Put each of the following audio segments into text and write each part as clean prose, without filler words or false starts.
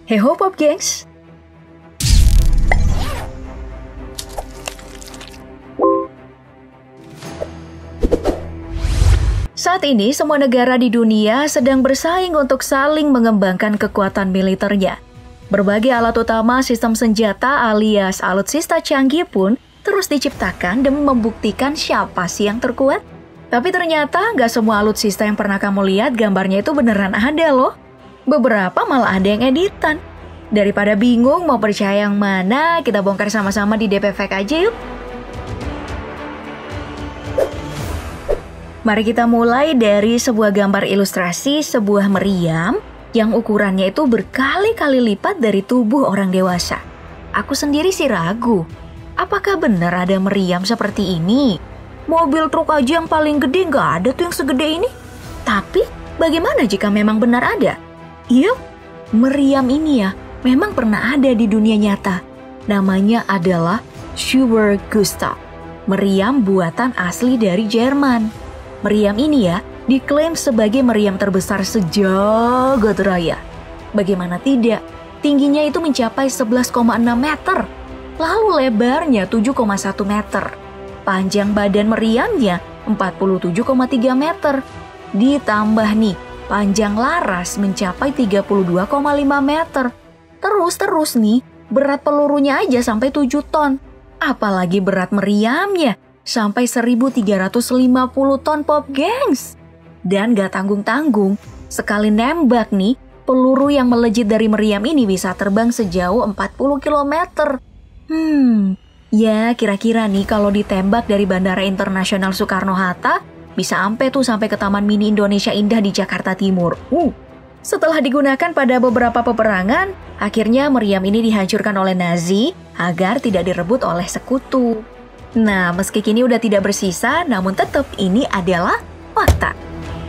Heho Pop Gengs! Saat ini semua negara di dunia sedang bersaing untuk saling mengembangkan kekuatan militernya. Berbagai alat utama sistem senjata alias alutsista canggih pun terus diciptakan demi membuktikan siapa sih yang terkuat. Tapi ternyata nggak semua alutsista yang pernah kamu lihat gambarnya itu beneran ada loh. Beberapa malah ada yang editan. Daripada bingung mau percaya yang mana, kita bongkar sama-sama di DP Fact aja yuk. Mari kita mulai dari sebuah gambar ilustrasi sebuah meriam yang ukurannya itu berkali-kali lipat dari tubuh orang dewasa. Aku sendiri sih ragu, apakah benar ada meriam seperti ini? Mobil truk aja yang paling gede nggak ada tuh yang segede ini. Tapi bagaimana jika memang benar ada? Iya, meriam ini ya memang pernah ada di dunia nyata. Namanya adalah Schuber Gustav. Meriam buatan asli dari Jerman. Meriam ini ya diklaim sebagai meriam terbesar sejagat raya. Bagaimana tidak, tingginya itu mencapai 11,6 meter. Lalu lebarnya 7,1 meter. Panjang badan meriamnya 47,3 meter. Ditambah nih, panjang laras mencapai 32,5 meter. Terus nih, berat pelurunya aja sampai 7 ton. Apalagi berat meriamnya sampai 1.350 ton Pop Gengs. Dan gak tanggung-tanggung, sekali nembak nih, peluru yang melejit dari meriam ini bisa terbang sejauh 40 km. Ya kira-kira nih kalau ditembak dari Bandara Internasional Soekarno-Hatta, bisa sampai ke Taman Mini Indonesia Indah di Jakarta Timur. Setelah digunakan pada beberapa peperangan, akhirnya meriam ini dihancurkan oleh Nazi agar tidak direbut oleh sekutu. Nah, meski kini udah tidak bersisa, namun tetap ini adalah fakta.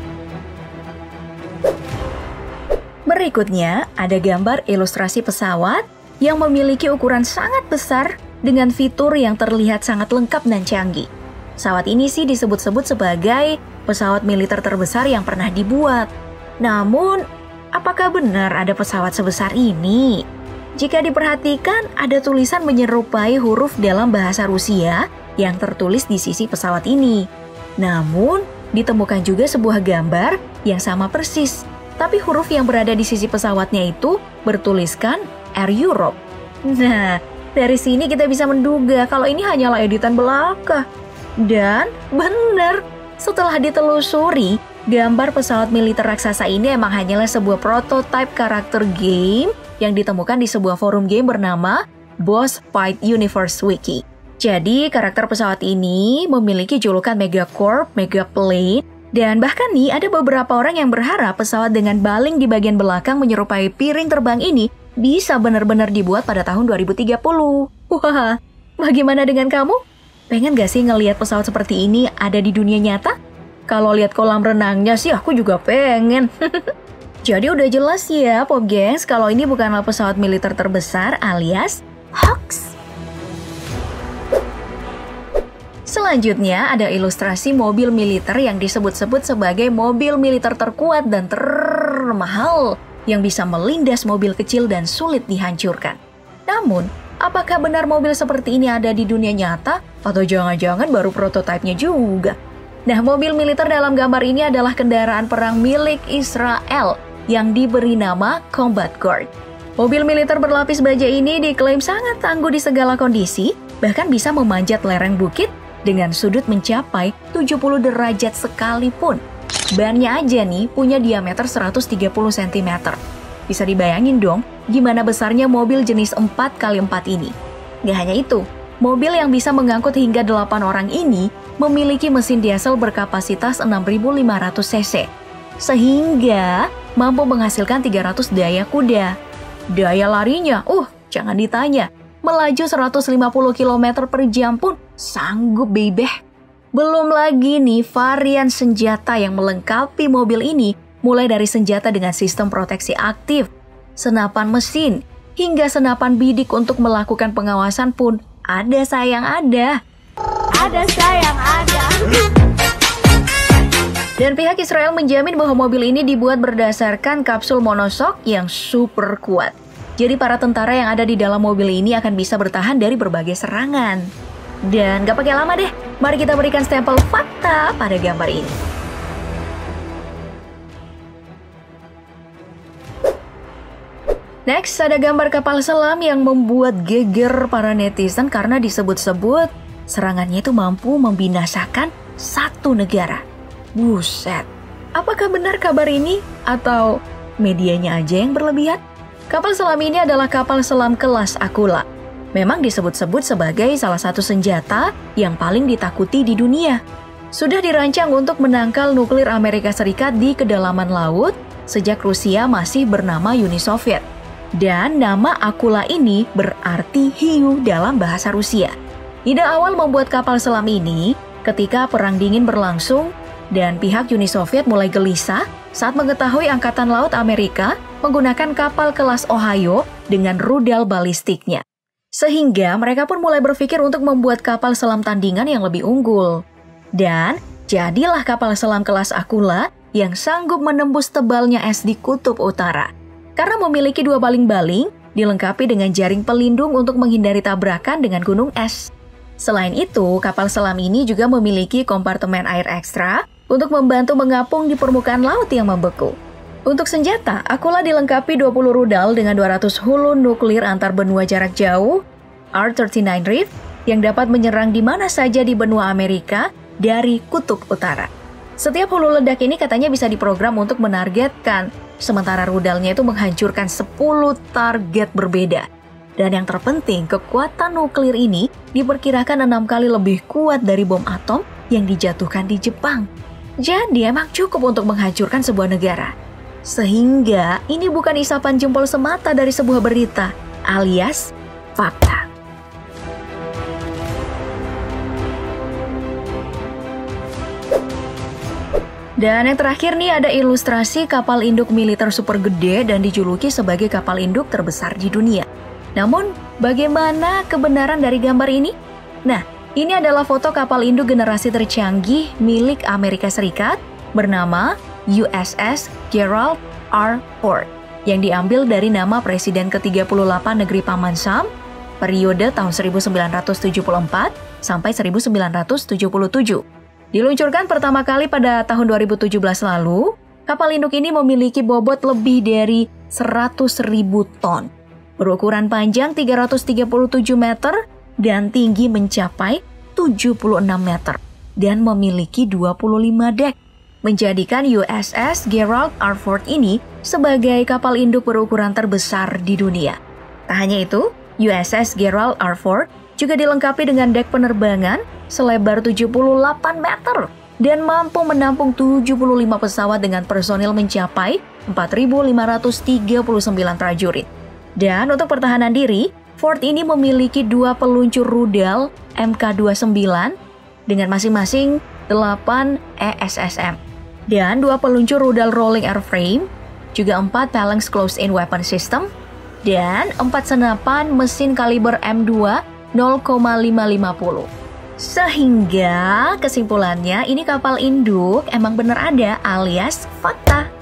Berikutnya, ada gambar ilustrasi pesawat yang memiliki ukuran sangat besar dengan fitur yang terlihat sangat lengkap dan canggih. Pesawat ini sih disebut-sebut sebagai pesawat militer terbesar yang pernah dibuat. Namun, apakah benar ada pesawat sebesar ini? Jika diperhatikan, ada tulisan menyerupai huruf dalam bahasa Rusia yang tertulis di sisi pesawat ini. Namun, ditemukan juga sebuah gambar yang sama persis. Tapi huruf yang berada di sisi pesawatnya itu bertuliskan Air Europe. Nah, dari sini kita bisa menduga kalau ini hanyalah editan belaka. Dan benar, setelah ditelusuri, gambar pesawat militer raksasa ini emang hanyalah sebuah prototipe karakter game yang ditemukan di sebuah forum game bernama Boss Fight Universe Wiki. Jadi, karakter pesawat ini memiliki julukan Megacorp, Megaplane, dan bahkan nih ada beberapa orang yang berharap pesawat dengan baling di bagian belakang menyerupai piring terbang ini bisa benar-benar dibuat pada tahun 2030. Wah, bagaimana dengan kamu? Pengen gak sih ngelihat pesawat seperti ini ada di dunia nyata? Kalau lihat kolam renangnya sih aku juga pengen. Jadi udah jelas ya Pop Gengs kalau ini bukanlah pesawat militer terbesar alias hoax. Selanjutnya ada ilustrasi mobil militer yang disebut-sebut sebagai mobil militer terkuat dan termahal yang bisa melindas mobil kecil dan sulit dihancurkan. Namun, apakah benar mobil seperti ini ada di dunia nyata atau jangan-jangan baru prototipenya juga? Nah, mobil militer dalam gambar ini adalah kendaraan perang milik Israel yang diberi nama Combat Guard. Mobil militer berlapis baja ini diklaim sangat tangguh di segala kondisi, bahkan bisa memanjat lereng bukit dengan sudut mencapai 70 derajat sekalipun. Bannya aja nih punya diameter 130 cm. Bisa dibayangin dong gimana besarnya mobil jenis 4x4 ini. Gak hanya itu, mobil yang bisa mengangkut hingga 8 orang ini memiliki mesin diesel berkapasitas 6.500 cc. Sehingga mampu menghasilkan 300 daya kuda. Daya larinya, jangan ditanya. Melaju 150 km per jam pun sanggup bebeh. Belum lagi nih varian senjata yang melengkapi mobil ini mulai dari senjata dengan sistem proteksi aktif, senapan mesin, hingga senapan bidik untuk melakukan pengawasan pun ada sayang ada. Ada sayang ada. Dan pihak Israel menjamin bahwa mobil ini dibuat berdasarkan kapsul monoshock yang super kuat. Jadi para tentara yang ada di dalam mobil ini akan bisa bertahan dari berbagai serangan. Dan gak pakai lama deh, mari kita berikan stempel fakta pada gambar ini. Next, ada gambar kapal selam yang membuat geger para netizen karena disebut-sebut serangannya itu mampu membinasakan satu negara. Buset, apakah benar kabar ini? Atau medianya aja yang berlebihan? Kapal selam ini adalah kapal selam kelas Aquila. Memang disebut-sebut sebagai salah satu senjata yang paling ditakuti di dunia. Sudah dirancang untuk menangkal nuklir Amerika Serikat di kedalaman laut sejak Rusia masih bernama Uni Soviet. Dan nama Aquila ini berarti hiu dalam bahasa Rusia. Ide awal membuat kapal selam ini ketika Perang Dingin berlangsung dan pihak Uni Soviet mulai gelisah saat mengetahui Angkatan Laut Amerika menggunakan kapal kelas Ohio dengan rudal balistiknya. Sehingga mereka pun mulai berpikir untuk membuat kapal selam tandingan yang lebih unggul. Dan jadilah kapal selam kelas Aquila yang sanggup menembus tebalnya es di kutub utara. Karena memiliki dua baling-baling, dilengkapi dengan jaring pelindung untuk menghindari tabrakan dengan gunung es. Selain itu, kapal selam ini juga memiliki kompartemen air ekstra untuk membantu mengapung di permukaan laut yang membeku. Untuk senjata, Aquila dilengkapi 20 rudal dengan 200 hulu nuklir antar benua jarak jauh, R-39 Reef, yang dapat menyerang di mana saja di benua Amerika dari kutub utara. Setiap hulu ledak ini katanya bisa diprogram untuk menargetkan, sementara rudalnya itu menghancurkan 10 target berbeda. Dan yang terpenting, kekuatan nuklir ini diperkirakan 6 kali lebih kuat dari bom atom yang dijatuhkan di Jepang. Jadi emang cukup untuk menghancurkan sebuah negara. Sehingga ini bukan isapan jempol semata dari sebuah berita, alias fakta. Dan yang terakhir nih ada ilustrasi kapal induk militer super gede dan dijuluki sebagai kapal induk terbesar di dunia. Namun, bagaimana kebenaran dari gambar ini? Nah, ini adalah foto kapal induk generasi tercanggih milik Amerika Serikat bernama USS Gerald R. Ford yang diambil dari nama Presiden ke-38 negeri Paman Sam periode tahun 1974 sampai 1977. Diluncurkan pertama kali pada tahun 2017 lalu, kapal induk ini memiliki bobot lebih dari 100.000 ton. Berukuran panjang 337 meter dan tinggi mencapai 76 meter dan memiliki 25 dek, menjadikan USS Gerald R. Ford ini sebagai kapal induk berukuran terbesar di dunia. Tak hanya itu, USS Gerald R. Ford juga dilengkapi dengan dek penerbangan selebar 78 meter dan mampu menampung 75 pesawat dengan personil mencapai 4.539 prajurit. Dan untuk pertahanan diri, Ford ini memiliki 2 peluncur rudal Mk-29 dengan masing-masing 8 ESSM dan 2 peluncur rudal rolling airframe, juga 4 Phalanx close-in weapon system, dan 4 senapan mesin kaliber M2 0,550. Sehingga kesimpulannya ini kapal induk emang bener ada alias fakta.